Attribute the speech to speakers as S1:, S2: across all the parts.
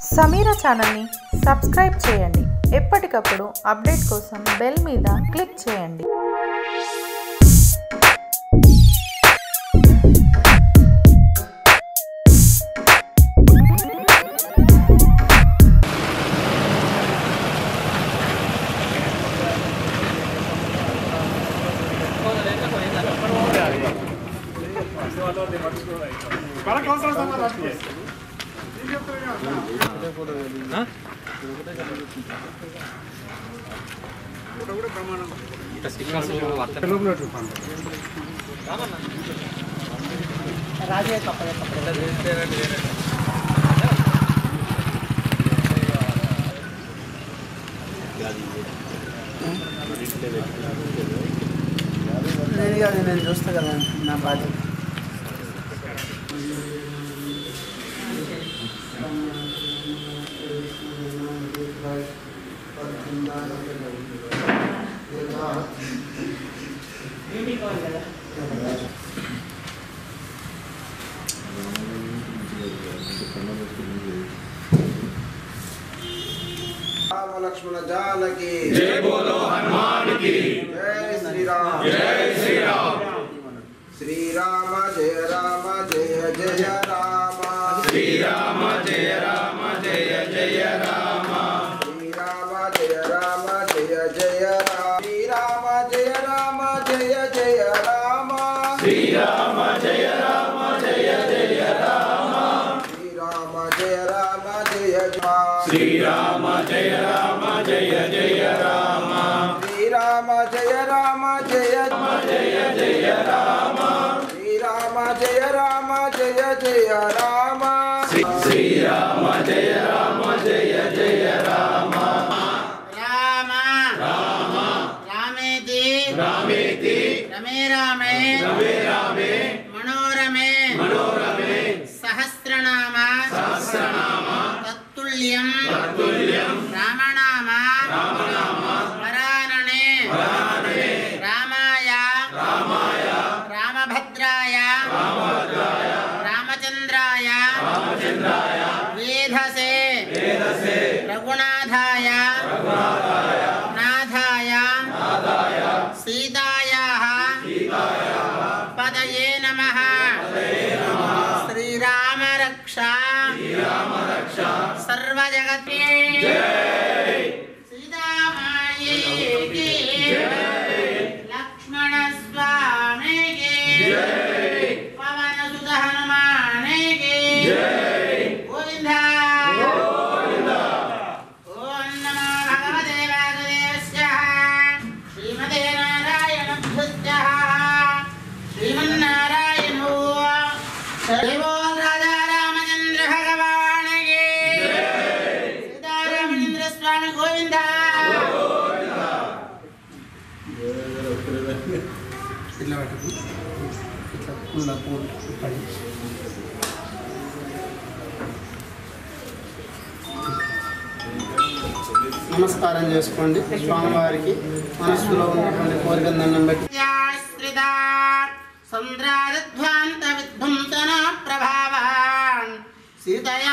S1: సమీరా ఛానల్ని సబ్స్క్రైబ్ చేయండి. ఎప్పటికప్పుడు అప్డేట్ కోసం బెల్ మీద క్లిక్ చేయండి.
S2: నేను చూస్తా కదా నా బాధ్యత.
S3: राम लक्ष्मण जानकी
S4: जय बोलो हनुमान की
S3: जय श्री राम श्री राम जय जय राम
S4: श्री राम जय जय जय राम
S3: श्री राम जय जय राम श्री राम जय जय राम
S4: श्री राम जय जय जय राम
S3: श्री राम जय जय
S4: श्री राम जय जय राम
S3: श्री राम जय जय
S4: जय राम
S3: श्री राम जय जय राम
S4: श्री राम जय जय राम
S2: राम
S4: राम
S2: रामेति
S4: रामेति
S2: रमे रामे
S4: रमे रामे
S2: मनोरमे
S4: मनोरमे
S2: सहस्रनाम तत्तुल्यं रामनाम वरानने रामाय रामभद्राय रामचंद्राय वेधसे रघुनाथाय नाथाय सीतायाः पदये नमः श्रीराम रक्षा सर्वजगते सीतामाये की लक्ष्मण स्वामी की पवन सुत हनुमान की गोविंदा ओम नमो भगवते वासुदेवाय श्रीमते नारायणभ्यः श्रीमन्नारायणो देवो राजा रामचंद्र भगवान की सीतारामचंद्र स्वामी गोविंदा నమస్కారం చేసుకోండి. స్వామివారికి మనస్సులో ఉన్నటువంటి కోరికను దండం పెట్టి సంద్రాధ్వాంత విధ్వంసన ప్రభావాన్ సీతయా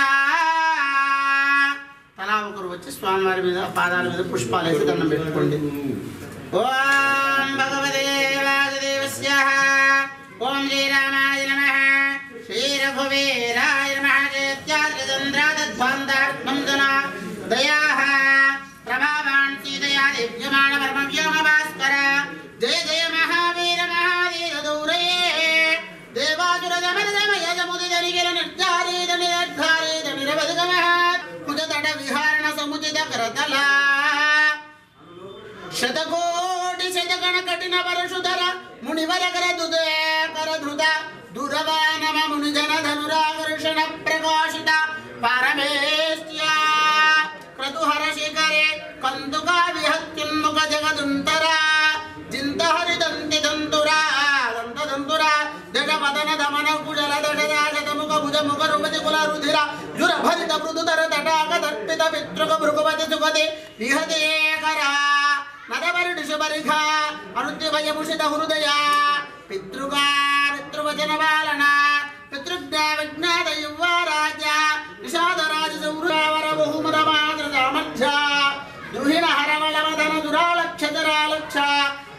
S2: తలా ఒకరు వచ్చి స్వామివారి మీద పాదాల మీద పుష్పాలు వేసి దండం పెట్టుకోండి. ఓం భగవతే వాసుదేవస్య ఓం శ్రీరామాయ నమః శ్రీ రఘువీరాయ నమః చైత్యాద్రిచంద్రాధ్వాంత విధ్వంసన దయాః ప్రభావాన్ సీతయా దివ్యమాన పరమ వ్యోమ భాస్కర జయ జయ మహావీర మహావీర దౌరయే దేవాసుర సమర సమయ సముదిత నిఖిల నిర్ధారిత నిర్ధారిత నిరవధిక ముదతట విహారణ సముచిత కరతల శతకోటి శతగణ కఠిన పరశుధర మునివర కరధృత దురవానమ మునిజన ధనురాకర్షణ ప్రకాశిత పరమేశ్య క్రతుహర శిఖరే కందుకా విహత్యున్ముఖ జగదుంతర జింత హరిదంతి దంతురా దంతురా దట పదన దమన కుజల దట దాశత ముఖ భుజ ముఖ రుమతి కుల రుధిర జుర భరిత మృదుతర తటాక దర్పిత పితృక భృగుపతి సుగతి విహతే కరా నదవరుడి శుభరిఘ అనుద్యభయభూషిత హృదయ పితృగా పితృవచన బాలన పితృజ్ఞ విజ్ఞాత యువ రాజ నిషాద రాజ సంహృవర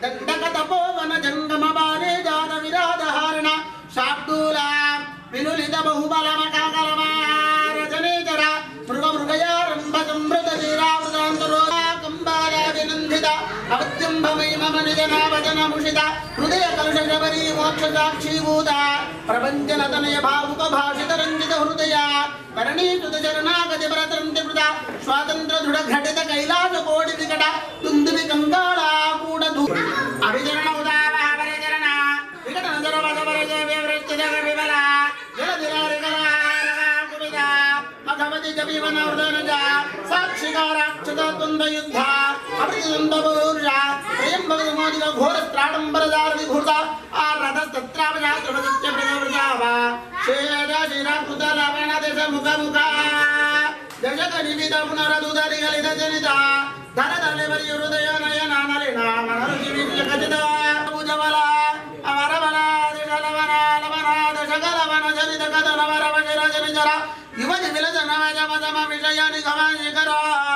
S2: దండక తపోవన జంగమ బాలే జాత విరాధహారణ శాబ్దూల వినులిత బహుబల మకాకలమారజనేతర మృగ మృగయారంభ సంభృత వీరావృతాంతరోధ కంబాల వినందిత అవత్యంభమై మమ నిజనావజన ముషిత హృదయ కలుష శబరీ మోక్ష సాక్షీభూత ప్రపంచన తనయ భావుక భాషిత రంజిత హృదయ కరణీకృత చరణాగతి పరతంతి కృత స్వాతంత్ర దృఢ ఘటిత కైలాస కోటి వికట తుందువి కంగాళ కూడ అభిచరణ ఉదావహ పరిచరణ వికట నజర వదవర వివృత్తి జగ విబల జలధిరారికరారకుమిద మధవతి జపీవన వృదనజ సాక్షికారాక్షత తుంద యుద్ధ అభితంద పౌరుష ప్రియంభవ మోదిక ఘోర త్రాడంబరదార విభూత ఆ రథ తత్రావజా త్రివదత్య ప్రజవృజావ శేర శిరకృత లవణ దశ ముఖ ముఖ దశక నిమిత పునరదుదరి గలిత జనిత ధర తల్లివరి హృదయ నయన నలిన మనరుచి విజయ కచిత పూజవల అవరవల దిశలవన లవన దశకలవన జనిత కథన వరవజర జనిజర యువతి విలజన వజమజమ విషయ నిగమ శిఖర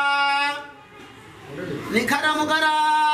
S2: నిఖర ముఖర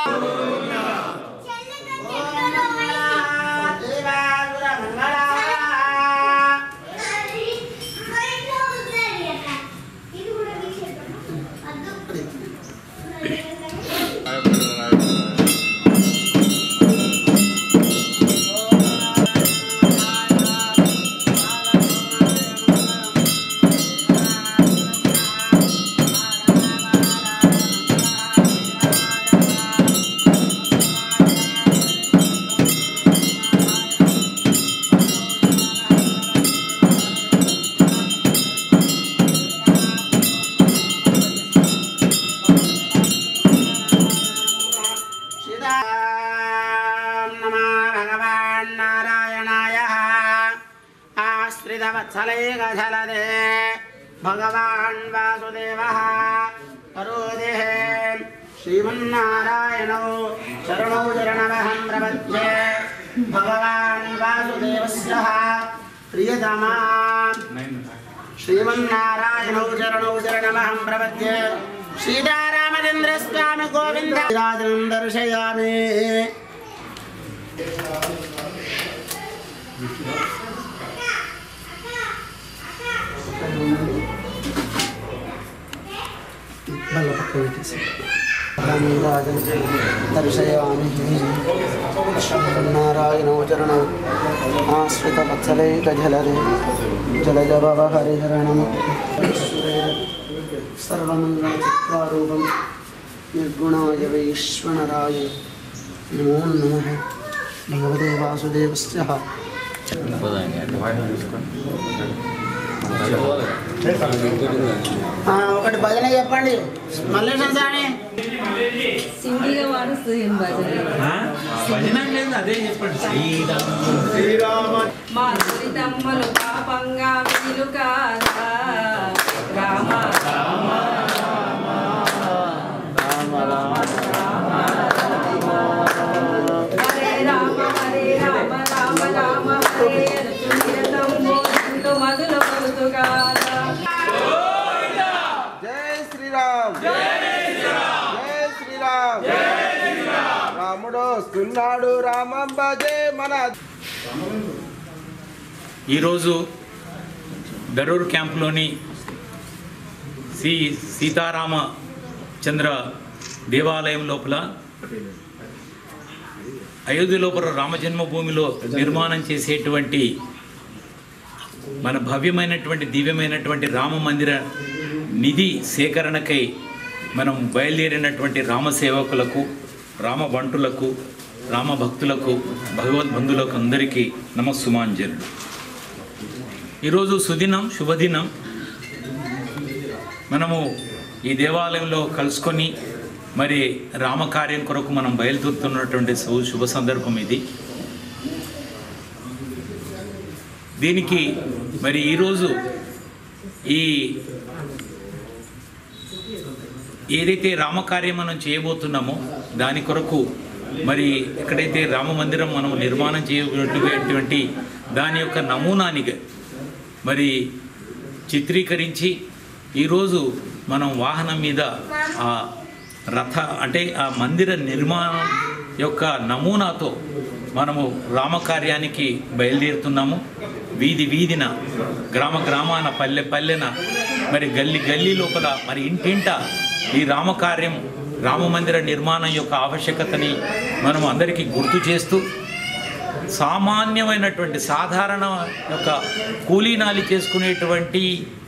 S2: वत्सलेखलदे भगवान् वासुदेवः करोदेः श्रीमन्नारायणौ शरणौ शरणमहं प्रपद्ये भगवान् वासुदेवस्य प्रियतमा श्रीमन्नारायणौ शरणौ शरणमहं प्रपद्ये सीतारामचन्द्रस्वामी गोविन्द राजं दर्शयामि दर्शयामि नारायणो चरणौ आश्रितवत्सलेखजलदे जलजभव हरिहरणं सर्वमङ्गलचित्वारूपं निर्गुणाय वैश्वनराय नमो नमः भगवते वासुदेवस्य ఒకటి భజన చెప్పండి మల్లేశం సాని
S5: సింగిల్గా వాడుస్తుంది
S4: భజన లేదు అదే చెప్పండి
S5: శ్రీరామ మా తల్లిదమ్మలు పాపంగా వీలు కాదా రామ రామ హరే రామ హరే రామ రామ రామ హరే మధులు పలుతుగా
S3: జై శ్రీరామ్ జై శ్రీరామ్ రాముడు వస్తున్నాడు రామంబ జయ మన
S4: ఈరోజు బెరూర్ క్యాంపులోని శ్రీ సీతారామచంద్ర దేవాలయం లోపల అయోధ్య లోపల రామజన్మభూమిలో నిర్మాణం చేసేటువంటి మన భవ్యమైనటువంటి దివ్యమైనటువంటి రామ మందిర నిధి సేకరణకై మనం బయలుదేరినటువంటి రామ సేవకులకు రామ బంటులకు రామ భక్తులకు భగవద్బంధులకు అందరికీ నమస్సుమాంజలుడు. ఈరోజు సుదినం శుభదినం. మనము ఈ దేవాలయంలో కలుసుకొని మరి రామకార్యం కొరకు మనం బయలుదేరుతున్నటువంటి శుభ సందర్భం ఇది. దీనికి మరి ఈరోజు ఈ ఏదైతే రామకార్యం మనం చేయబోతున్నామో దాని కొరకు మరి ఎక్కడైతే రామ మందిరం మనం నిర్మాణం చేయబోయేటువంటి దాని యొక్క నమూనానిగా మరి చిత్రీకరించి ఈరోజు మనం వాహనం మీద ఆ రథ అంటే ఆ మందిర నిర్మాణం యొక్క నమూనాతో మనము రామకార్యానికి బయలుదేరుతున్నాము. వీధి వీధిన, గ్రామ గ్రామాన, పల్లె పల్లెన, మరి గల్లీ గల్లీ లోపల, మరి ఇంటింట ఈ రామకార్యం, రామమందిర నిర్మాణం యొక్క ఆవశ్యకతని మనం అందరికీ గుర్తు చేస్తూ, సామాన్యమైనటువంటి సాధారణ యొక్క కూలీనాలి చేసుకునేటువంటి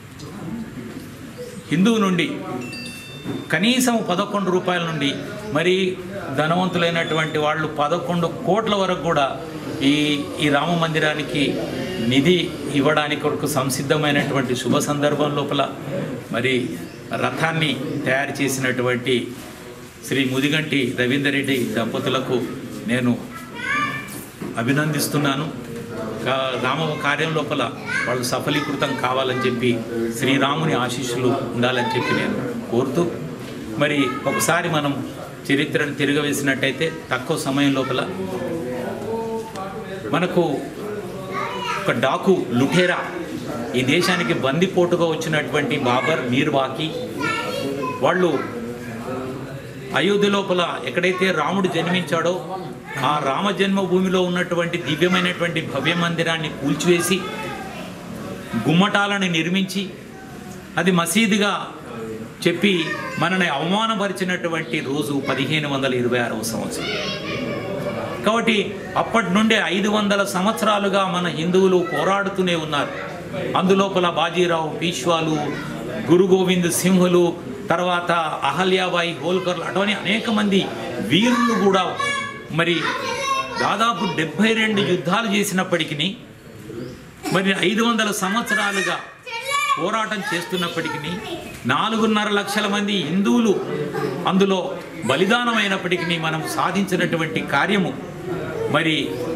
S4: హిందువు నుండి కనీసం 11 రూపాయల నుండి మరి ధనవంతులైనటువంటి వాళ్ళు 11 కోట్ల వరకు కూడా ఈ రామ మందిరానికి నిధి ఇవ్వడానికి కొరకు సంసిద్ధమైనటువంటి శుభ సందర్భం లోపల మరి రథాన్ని తయారు చేసినటువంటి శ్రీ ముదిగంటి రవీందర్ రెడ్డి దంపతులకు నేను అభినందిస్తున్నాను. రామ కార్యం లోపల వాళ్ళు సఫలీకృతం కావాలని చెప్పి, శ్రీరాముని ఆశీస్సులు ఉండాలని చెప్పి నేను కోరుతూ, మరి ఒకసారి మనం చరిత్రను తిరగవేసినట్టయితే తక్కువ సమయం లోపల మనకు ఒక డాకు లుఠేరా, ఈ దేశానికి బందిపోటుగా వచ్చినటువంటి బాబర్, మీర్వాకి వాళ్ళు అయోధ్య లోపల ఎక్కడైతే రాముడు జన్మించాడో ఆ రామ జన్మభూమిలో ఉన్నటువంటి దివ్యమైనటువంటి భవ్య మందిరాన్ని కూల్చివేసి గుమ్మటాలను నిర్మించి అది మసీదుగా చెప్పి మనని అవమానపరిచినటువంటి రోజు 1526వ సంవత్సరం. కాబట్టి అప్పటి నుండే 500 సంవత్సరాలుగా మన హిందువులు పోరాడుతూనే ఉన్నారు. అందులోపల బాజీరావు, పీష్వాలు, గురు గోవింద్ సింహులు, తర్వాత అహల్యాబాయి హోల్కర్లు, అటువంటి అనేక మంది వీరులు కూడా మరి దాదాపు 72 యుద్ధాలు చేసినప్పటికీ, మరి 500 సంవత్సరాలుగా పోరాటం చేస్తున్నప్పటికీ 4.5 లక్షల మంది హిందువులు అందులో బలిదానమైనప్పటికీ మనం సాధించినటువంటి కార్యము మరి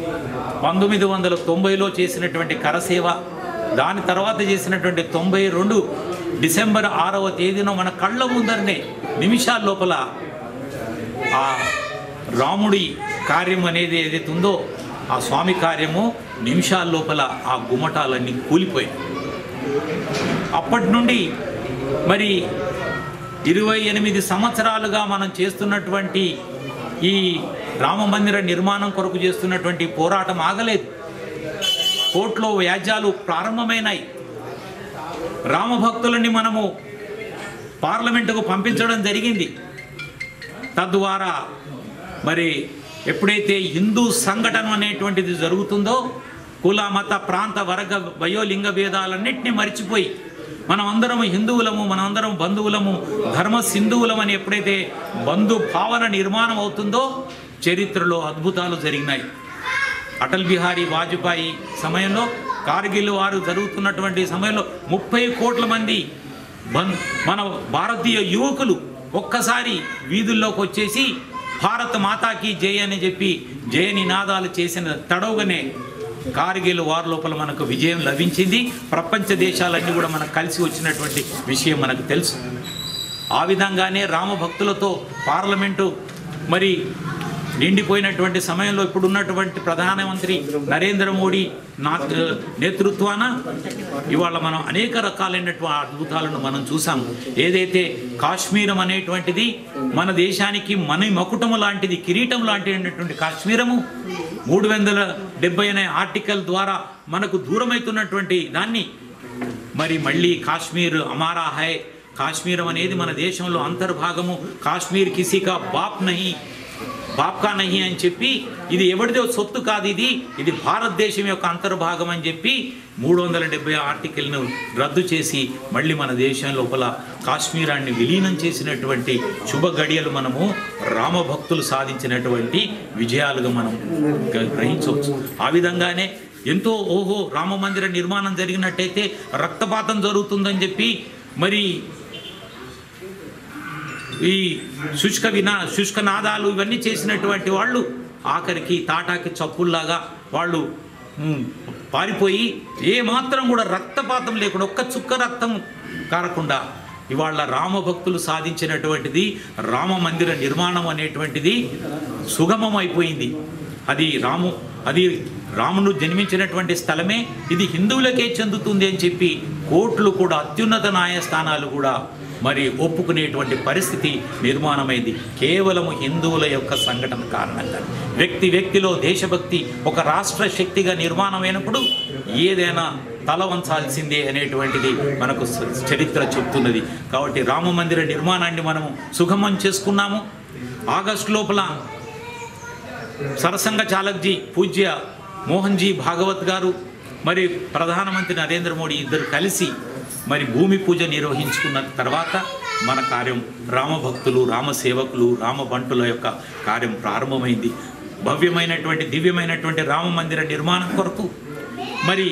S4: 1990లో చేసినటువంటి కరసేవ, దాని తర్వాత చేసినటువంటి 92 డిసెంబర్ 6వ తేదీన మన కళ్ళ ముందరనే నిమిషాల లోపల ఆ రాముడి కార్యం అనేది ఏదైతే ఉందో ఆ స్వామి కార్యము నిమిషాల లోపల ఆ గుమ్మటాలన్నీ కూలిపోయాయి. అప్పటి నుండి మరి 28 సంవత్సరాలుగా మనం చేస్తున్నటువంటి ఈ రామ మందిర నిర్మాణం కొరకు చేస్తున్నటువంటి పోరాటం ఆగలేదు. కోర్టులో వ్యాజ్యాలు ప్రారంభమైనాయి. రామభక్తులని మనము పార్లమెంటుకు పంపించడం జరిగింది. తద్వారా మరి ఎప్పుడైతే హిందూ సంఘటన అనేటువంటిది జరుగుతుందో కుల, మత, ప్రాంత, వర్గ, వయోలింగ భేదాలన్నింటినీ మర్చిపోయి మనం అందరం హిందువులము, మనం అందరం బంధువులము, ధర్మ సింధువులం అని ఎప్పుడైతే బంధు భావన నిర్మాణం అవుతుందో చరిత్రలో అద్భుతాలు జరిగినాయి. అటల్ బిహారీ వాజ్పేయి సమయంలో, కార్గిల్ వారు జరుగుతున్నటువంటి సమయంలో 30 కోట్ల మంది మన భారతీయ యువకులు ఒక్కసారి వీధుల్లోకి వచ్చేసి భారత మాతాకి జయ అని చెప్పి జయ నినాదాలు చేసిన తడవుగానే కార్గిల్ వార్ లోపల మనకు విజయం లభించింది. ప్రపంచ దేశాలన్నీ కూడా మనకు కలిసి వచ్చినటువంటి విషయం మనకు తెలుసు. ఆ విధంగానే రామభక్తులతో పార్లమెంటు మరి నిండిపోయినటువంటి సమయంలో ఇప్పుడున్నటువంటి ప్రధానమంత్రి నరేంద్ర మోడీ నేతృత్వాన ఇవాళ మనం అనేక రకాలైనటువంటి అద్భుతాలను మనం చూసాము. ఏదైతే కాశ్మీరం అనేటువంటిది మన దేశానికి మన మకుటము లాంటిది, కిరీటం లాంటిటువంటి కాశ్మీరము 370 అనే ఆర్టికల్ ద్వారా మనకు దూరమవుతున్నటువంటి దాన్ని మరి మళ్ళీ కాశ్మీర్ అమారా హై, కాశ్మీరం అనేది మన దేశంలో అంతర్భాగము, కాశ్మీర్ కిసీకా బాప్కా నహి అని చెప్పి ఇది ఎవరిదో సొత్తు కాదు, ఇది భారతదేశం యొక్క అంతర్భాగం అని చెప్పి 370 ఆర్టికల్ను రద్దు చేసి మళ్ళీ మన దేశం లోపల కాశ్మీరాన్ని విలీనం చేసినటువంటి శుభ గడియలు మనము రామభక్తులు సాధించినటువంటి విజయాలుగా మనం గ్రహించవచ్చు. ఆ విధంగానే ఎంతో రామ మందిర నిర్మాణం జరిగినట్టయితే రక్తపాతం జరుగుతుందని చెప్పి మరి ఈ శుష్క నాదాలు ఇవన్నీ చేసినటువంటి వాళ్ళు ఆఖరికి తాటాకి చప్పుల్లాగా వాళ్ళు పారిపోయి ఏమాత్రం కూడా రక్తపాతం లేకుండా, ఒక్క చుక్క రక్తం కారకుండా ఇవాళ రామభక్తులు సాధించినటువంటిది రామ మందిర నిర్మాణం అనేటువంటిది సుగమం అయిపోయింది. అది రాముడు జన్మించినటువంటి స్థలమే, ఇది హిందువులకే చెందుతుంది అని చెప్పి కోర్టులు కూడా, అత్యున్నత న్యాయస్థానాలు కూడా మరి ఒప్పుకునేటువంటి పరిస్థితి నిర్మాణమైంది కేవలం హిందువుల యొక్క సంఘటన కారణంగా. వ్యక్తిలో దేశభక్తి ఒక రాష్ట్ర శక్తిగా నిర్మాణమైనప్పుడు ఏదైనా తల వంచాల్సిందే అనేటువంటిది మనకు చరిత్ర చెప్తున్నది. కాబట్టి రామ మందిర నిర్మాణాన్ని మనము సుగమం చేసుకున్నాము. ఆగస్టు లోపల సరసంగ చాలక్జీ, పూజ్య మోహన్జీ భాగవత్ గారు, మరి ప్రధానమంత్రి నరేంద్ర మోడీ ఇద్దరు కలిసి మరి భూమి పూజ నిర్వహించుకున్న తర్వాత మన కార్యం రామభక్తులు, రామసేవకులు, రామబంటుల యొక్క కార్యం ప్రారంభమైంది. భవ్యమైనటువంటి దివ్యమైనటువంటి రామ మందిర నిర్మాణం కొరకు మరి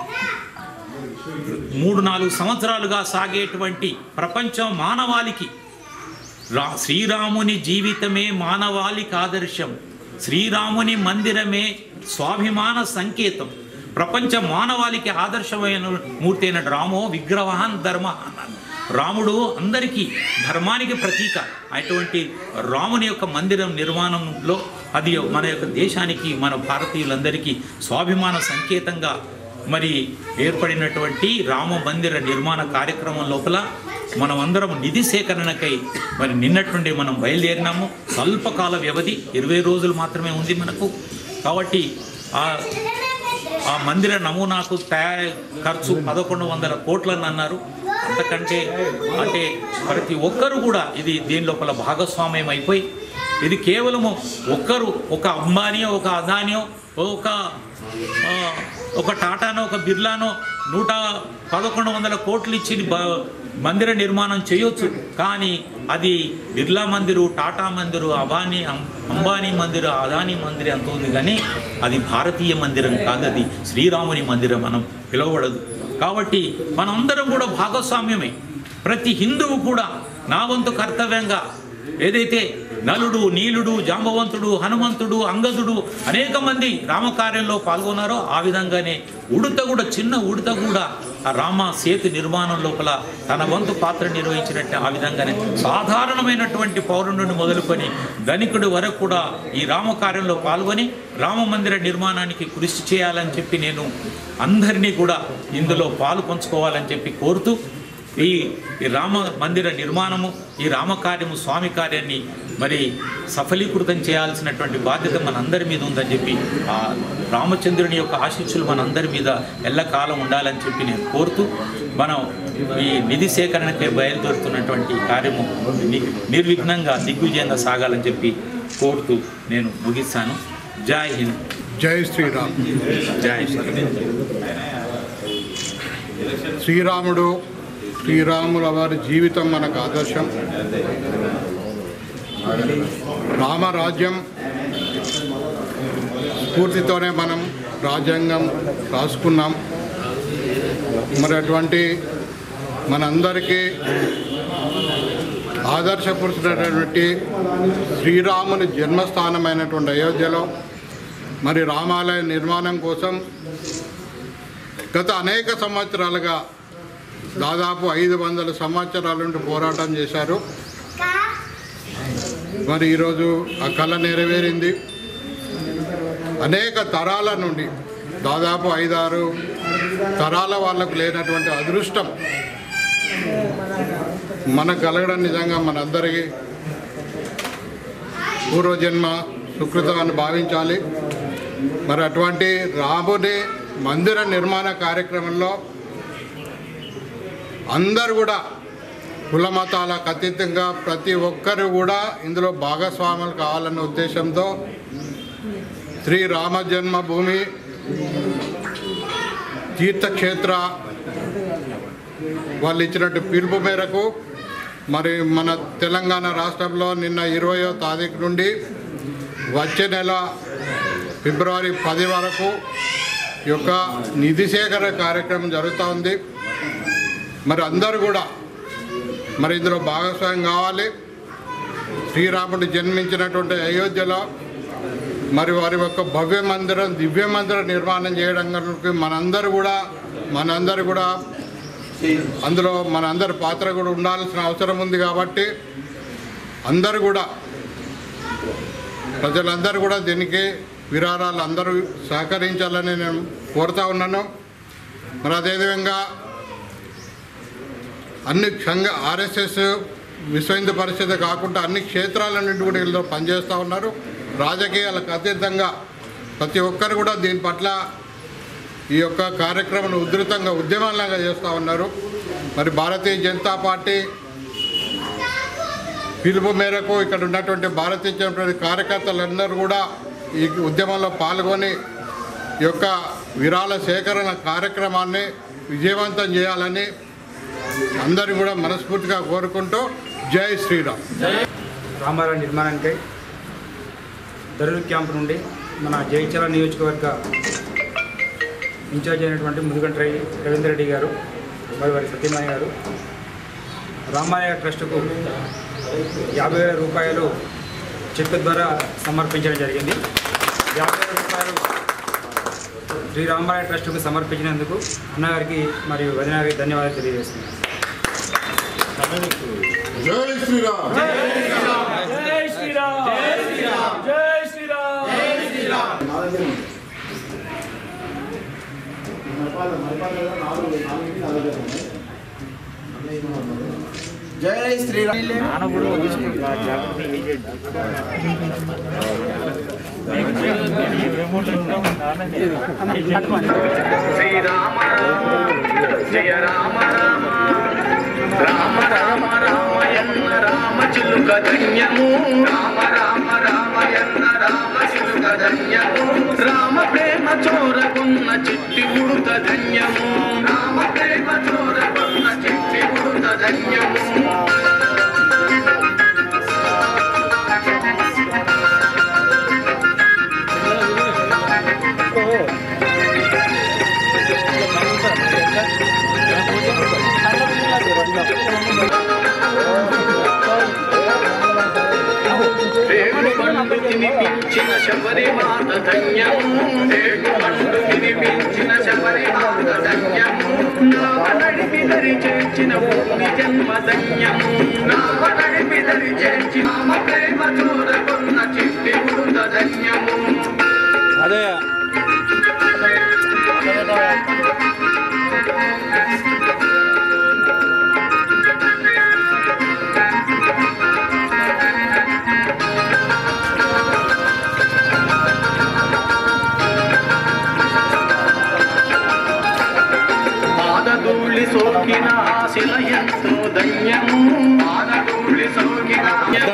S4: 3-4 సంవత్సరాలుగా సాగేటువంటి ప్రపంచం మానవాళికి శ్రీరాముని జీవితమే మానవాళికి ఆదర్శం, శ్రీరాముని మందిరమే స్వాభిమాన సంకేతం, ప్రపంచ మానవాళికి ఆదర్శమైన మూర్తి అయిన రామో విగ్రహాన్ ధర్మ అన్నాడు. రాముడు అందరికీ ధర్మానికి ప్రతీక. అటువంటి రాముని యొక్క మందిరం నిర్మాణంలో అది మన యొక్క దేశానికి, మన భారతీయులందరికీ స్వాభిమాన సంకేతంగా మరి ఏర్పడినటువంటి రామ మందిర నిర్మాణ కార్యక్రమం లోపల మనం అందరం నిధి సేకరణకై మరి నిన్నటి నుండి మనం బయలుదేరినాము. స్వల్పకాల వ్యవధి 20 రోజులు మాత్రమే ఉంది మనకు. కాబట్టి ఆ మందిర నమూనాకు ఖర్చు 1100 కోట్లని అన్నారు. అంతకంటే అంటే ప్రతి ఒక్కరు కూడా దీని లోపల భాగస్వామ్యం అయిపోయి ఇది కేవలము ఒక అంబానీయో, ఒక అదానియో, ఒక టాటానో, ఒక బిర్లానో 1100 కోట్లు ఇచ్చి మందిర నిర్మాణం చేయొచ్చు. కానీ అది బిర్లా మందిరు, టాటా మందిరు, అంబానీ మందిరు, అదానీ మందిరం అంత ఉంది. కానీ అది భారతీయ మందిరం కాదు, అది శ్రీరాముని మందిరం మనం పిలువబడదు. కాబట్టి మనందరం కూడా భాగస్వామ్యమే. ప్రతి హిందువు కూడా నా వంతు కర్తవ్యంగా ఏదైతే నలుడు, నీలుడు, జాంబవంతుడు, హనుమంతుడు, అంగదుడు అనేక మంది రామకార్యంలో పాల్గొన్నారో ఆ విధంగానే చిన్న ఉడత కూడా ఆ రామ సేతు నిర్మాణం లోపల తన వంతు పాత్ర నిర్వహించినట్టు ఆ విధంగానే సాధారణమైనటువంటి పౌరుడిని మొదలుకొని ధనికుడి వరకు కూడా ఈ రామకార్యంలో పాల్గొని రామ మందిర నిర్మాణానికి కృషి చేయాలని చెప్పి నేను అందరినీ కూడా ఇందులో పాలు పంచుకోవాలని చెప్పి కోరుతూ ఈ రామ మందిర నిర్మాణము, ఈ రామకార్యము, స్వామి కార్యాన్ని మరి సఫలీకృతం చేయాల్సినటువంటి బాధ్యత మనందరి మీద ఉందని చెప్పి ఆ రామచంద్రుని యొక్క ఆశీస్సులు మనందరి మీద ఎల్లకాలం ఉండాలని చెప్పి నేను కోరుతూ మనం ఈ నిధి సేకరణకే బయలుదేరుతున్నటువంటి కార్యము నిర్విఘ్నంగా దిగ్విజయంగా సాగాలని చెప్పి కోరుతూ నేను ముగిస్తాను. జై హింద్,
S6: జై శ్రీరామ్.
S4: జై శ్రీరామ్.
S6: శ్రీరాముల వారి జీవితం మనకు ఆదర్శం. రామరాజ్యం స్ఫూర్తితోనే మనం రాజ్యాంగం రాసుకున్నాం. మరి అటువంటి మనందరికీ ఆదర్శపురుషుడైనటువంటి శ్రీరాముని జన్మస్థానమైనటువంటి అయోధ్యలో మరి రామాలయ నిర్మాణం కోసం గత అనేక సంవత్సరాలుగా దాదాపు 500 సంవత్సరాల నుండి పోరాటం చేశారు. మరి ఈరోజు ఆ కళ నెరవేరింది. అనేక తరాల నుండి దాదాపు 5-6 తరాల వాళ్ళకు లేనటువంటి అదృష్టం మనకు కలగడం నిజంగా మనందరికీ పూర్వజన్మ సుకృతాన్ని భావించాలి. మరి అటువంటి రాముని మందిర నిర్మాణ కార్యక్రమంలో అందరూ కూడా కుల మతాలకు అతీతంగా ప్రతి ఒక్కరు కూడా ఇందులో భాగస్వాములు కావాలన్న ఉద్దేశంతో శ్రీరామ జన్మభూమి తీర్థక్షేత్ర వాళ్ళు ఇచ్చినట్టు పిలుపు మేరకు మరి మన తెలంగాణ రాష్ట్రంలో నిన్న 20వ తారీఖు నుండి వచ్చే నెల ఫిబ్రవరి 10 వరకు ఈ యొక్క నిధి సేకరణ కార్యక్రమం జరుగుతూ ఉంది. మరి అందరూ కూడా మరి ఇందులో భాగస్వామ్యం కావాలి. శ్రీరాముడు జన్మించినటువంటి అయోధ్యలో మరి వారి యొక్క భవ్య మందిరం, దివ్య మందిరం నిర్మాణం చేయడానికి మనందరూ కూడా అందులో మనందరి పాత్ర కూడా ఉండాల్సిన అవసరం ఉంది. కాబట్టి అందరూ కూడా ప్రజలందరూ కూడా దీనికి విరాళాలు అందరూ సహకరించాలని నేను కోరుతా ఉన్నాను. మరి అదేవిధంగా అన్ని సంఘ ఆర్ఎస్ఎస్ విశ్వ హిందూ పరిషత్ కాకుండా అన్ని క్షేత్రాలన్నింటి కూడా వీళ్ళు పనిచేస్తూ ఉన్నారు. రాజకీయాలకు అతీతంగా ప్రతి ఒక్కరు కూడా దీని పట్ల ఈ యొక్క కార్యక్రమాన్ని ఉధృతంగా ఉద్యమంలాగా చేస్తూ ఉన్నారు. మరి భారతీయ జనతా పార్టీ పిలుపు మేరకు ఇక్కడ ఉన్నటువంటి భారతీయ జనతా పార్టీ కార్యకర్తలందరూ కూడా ఈ ఉద్యమంలో పాల్గొని ఈ యొక్క విరాళ సేకరణ కార్యక్రమాన్ని విజయవంతం చేయాలని అందరూ కూడా మనస్ఫూర్తిగా కోరుకుంటూ జై శ్రీరామ్.
S7: రామాలయం నిర్మాణానికై దరూర్ క్యాంప్ నుండి మన జగిత్యాల నియోజకవర్గ ఇన్ఛార్జ్ అయినటువంటి ముదిగంటి రవీందర్ రెడ్డి గారు మరి వారి సత్యనారాయణ గారు రామాలయ ట్రస్టుకు 50,000 రూపాయలు చెక్ ద్వారా సమర్పించడం జరిగింది. 50,000 రూపాయలు శ్రీ రామాలయ ట్రస్టుకు సమర్పించినందుకు అన్నగారికి మరియు వదిన గారికి ధన్యవాదాలు తెలియజేస్తున్నాను.
S6: జై శ్రీరామ్.
S8: జై శ్రీరామ్. జై శ్రీరామ్. జై శ్రీరామ్. జై శ్రీరామ్.
S3: జై శ్రీరామ్.
S9: శ్రీరామ జయ రామ రామ రామ రామ రామయన్న రామ చిలుక ధన్యము రామ రామ రామయన్న రామ చిలుక ధన్యము రామ ప్రేమ చోరకున్న చిట్టి ఉడుత ధన్యము రామ ప్రేమ చోరకున్న చిట్టి ఉడుత ధన్యము వినిపించిన శబరిమాత ధన్యము పండు వినిపించిన శబరిమాత ధన్యము నావ నడిపి దరి చేర్చిన భూమి జన్మ ధన్యము నావ నడిపి దరి చేర్చి నామ ప్రేమ చూరకున్న చిట్టి ఉడుత ధన్యము అదే సోకిన శిలయంతో ధన్యము పాదధూళి సోకిన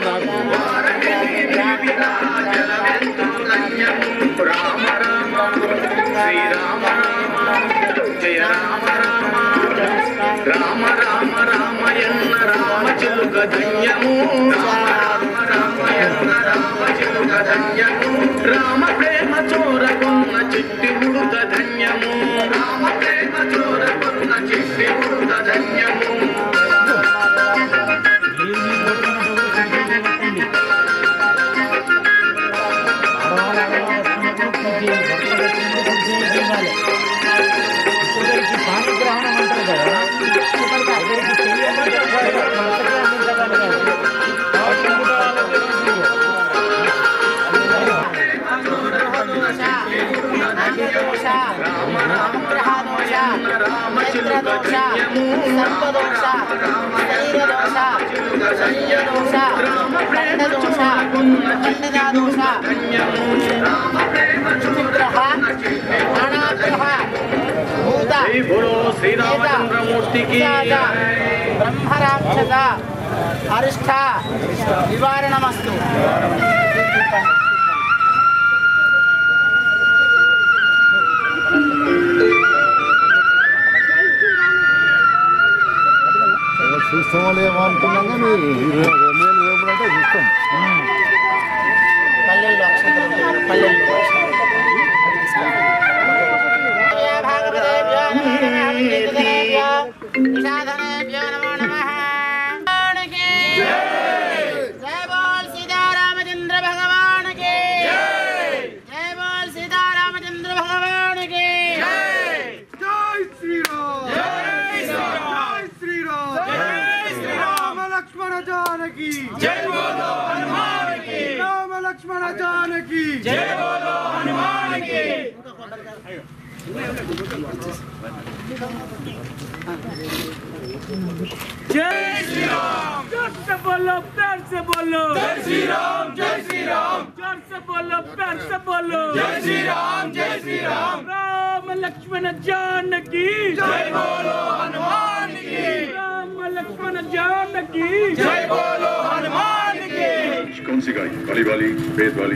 S9: జలమెంతో ధన్యము రామ రామ శ్రీరామ జయ రామ రామ రామ రామ రామయన్న రామ చిలుక ధన్యము రామ రామయన్న రామ చిలుక ధన్యము రామ ప్రేమ చోరకున్న చిట్టి ఉడుత ధన్యము రామ ప్రేమ చోరకున్న చిట్టి ఉడుత ధన్యము శ్రీరామచంద్రమూర్తి
S2: బ్రహ్మరాక్షస అరిష్ట నివారణమస్తు.
S6: చూస్తామో ఏమనుకున్నాం కానీ 2,000 రేపు అంటే చూస్తాం.
S2: పల్లెల్లో అక్షంతలు పల్లెల్లో जय बोल सीतारामचंद्र भगवान के जय बोल सीतारामचंद्र भगवान के
S3: जय श्री राम. जय श्री राम. जय श्री राम. राम लक्ष्मण जानकी जय बोलो हनुमान की. राम लक्ष्मण जानकी जय बोलो हनुमान की.
S8: जय श्री राम। जोर से बोलो, प्यार से बोलो। जय श्री राम, जय श्री राम। जोर से बोलो, प्यार से बोलो। जय श्री राम, जय श्री राम। राम लक्ष्मण जानकी जय बोलो हनुमान की। राम लक्ष्मण जानकी जय बोलो हनुमान की।
S9: कौन सी गाय? काली वाली, वेद वाली?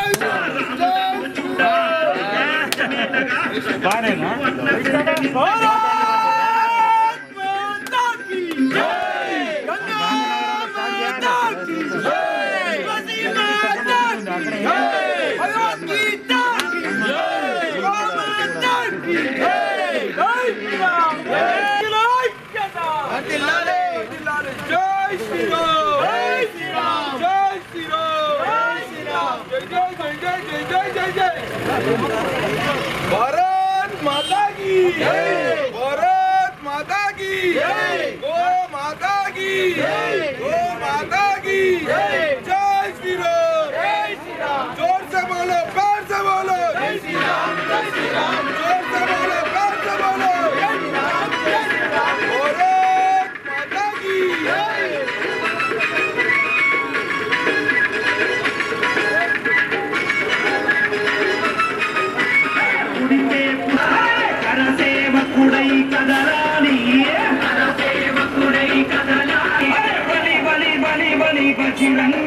S8: भारत माता की जय। गंगा माता की जय। काशी माता की जय। भगवत गीता की जय। गौ माता की जय। जय श्री राम। जय श्री राम। जय श्री राम। जय श्री राम। जय श्री राम। जय जय जय जय जय जय। भारत माता की जय। भारत माता की जय। गो माता की जय। गो माता की जय। जय श्री राम। जय श्री राम। जोर से बोलो, प्यार से बोलो। जय श्री राम, जय श्री राम। जोर से बोलो, प्यार से बोलो। जय श्री राम, जय श्री राम। भारत माता की जय।
S10: కరసేవకుడై కదలాలి, కరసేవకుడై కదలాలి, బలి బలి బలి బలి బజరంగ